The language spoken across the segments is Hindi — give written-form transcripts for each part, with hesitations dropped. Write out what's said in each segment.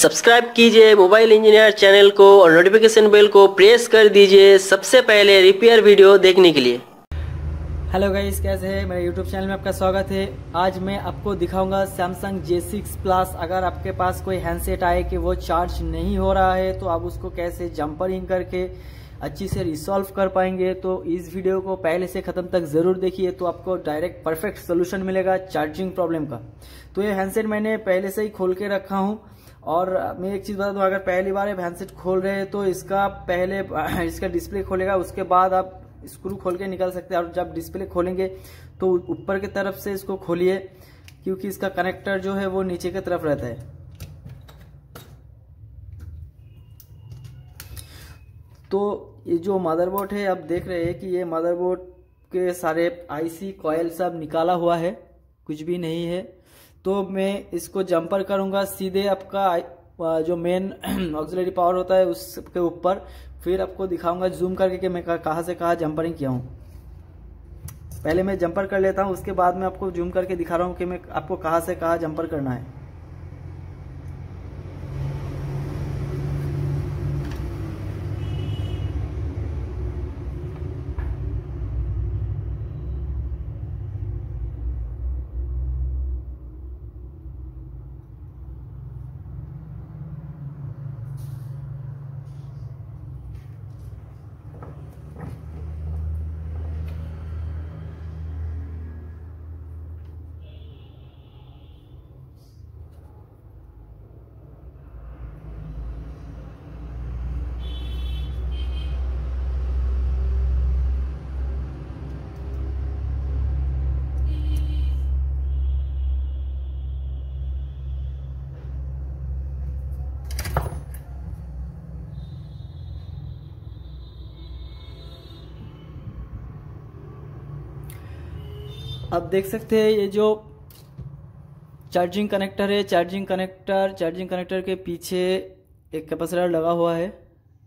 सब्सक्राइब कीजिए मोबाइल इंजीनियर चैनल को और नोटिफिकेशन बेल को प्रेस कर दीजिए सबसे पहले रिपेयर वीडियो देखने के लिए। हेलो गाइस, कैसे हैं? मेरे यूट्यूब चैनल में आपका स्वागत है। आज मैं आपको दिखाऊंगा सैमसंग J6 प्लस। अगर आपके पास कोई हैंडसेट आए कि वो चार्ज नहीं हो रहा है तो आप उसको कैसे जंपरिंग करके अच्छी से रिसॉल्व कर पाएंगे। तो इस वीडियो को पहले से ख़त्म तक ज़रूर देखिए, तो आपको डायरेक्ट परफेक्ट सोल्यूशन मिलेगा चार्जिंग प्रॉब्लम का। तो ये हैंडसेट मैंने पहले से ही खोल के रखा हूँ। और मैं एक चीज़ बता दूँ, अगर पहली बार आप हैंडसेट खोल रहे हैं तो इसका पहले इसका डिस्प्ले खोलेगा, उसके बाद आप स्क्रू खोल के निकाल सकते हैं। और जब डिस्प्ले खोलेंगे तो ऊपर की तरफ से इसको खोलिए, क्योंकि इसका कनेक्टर जो है वो नीचे की तरफ रहता है। तो ये जो मदरबोर्ड है, आप देख रहे हैं कि ये मदरबोर्ड के सारे आईसी कॉयल सब निकाला हुआ है, कुछ भी नहीं है। तो मैं इसको जंपर करूंगा सीधे आपका जो मेन ऑक्सिलरी पावर होता है उसके ऊपर। फिर आपको दिखाऊंगा जूम करके कि मैं कहाँ से कहाँ जंपरिंग किया हूँ। पहले मैं जंपर कर लेता हूँ, उसके बाद मैं आपको जूम करके दिखा रहा हूँ कि मैं आपको कहाँ से कहाँ जंपर करना है। आप देख सकते हैं ये जो चार्जिंग कनेक्टर है, चार्जिंग कनेक्टर के पीछे एक कैपेसिटर लगा हुआ है।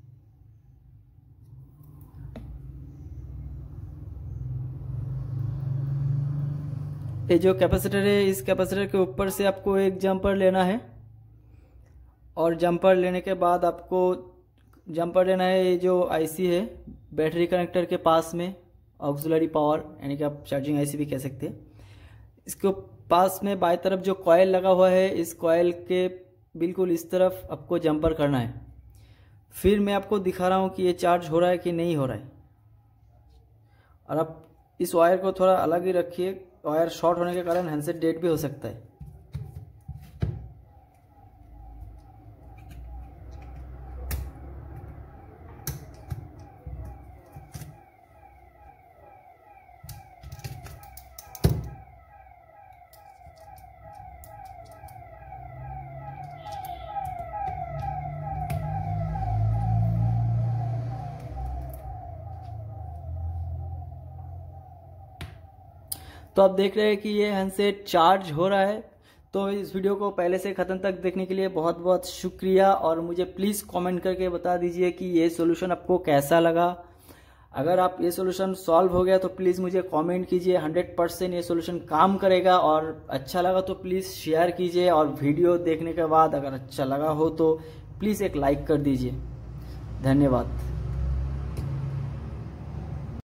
ये जो कैपेसिटर है, इस कैपेसिटर के ऊपर से आपको एक जंपर लेना है। और जंपर लेने के बाद आपको जंपर लेना है ये जो आईसी है बैटरी कनेक्टर के पास में, ऑक्सिलरी पावर यानी कि आप चार्जिंग आईसी भी कह सकते हैं। इसके पास में बाएं तरफ जो कॉयल लगा हुआ है, इस कॉयल के बिल्कुल इस तरफ आपको जंपर करना है। फिर मैं आपको दिखा रहा हूँ कि ये चार्ज हो रहा है कि नहीं हो रहा है। और आप इस वायर को थोड़ा अलग ही रखिए, वायर शॉर्ट होने के कारण हैंडसेट डेड भी हो सकता है। तो आप देख रहे हैं कि ये हैंडसेट चार्ज हो रहा है। तो इस वीडियो को पहले से ख़त्म तक देखने के लिए बहुत बहुत शुक्रिया। और मुझे प्लीज़ कमेंट करके बता दीजिए कि ये सॉल्यूशन आपको कैसा लगा। अगर आप ये सॉल्यूशन सॉल्व हो गया तो प्लीज़ मुझे कमेंट कीजिए। 100% ये सॉल्यूशन काम करेगा। और अच्छा लगा तो प्लीज़ शेयर कीजिए। और वीडियो देखने के बाद अगर अच्छा लगा हो तो प्लीज़ एक लाइक कर दीजिए। धन्यवाद।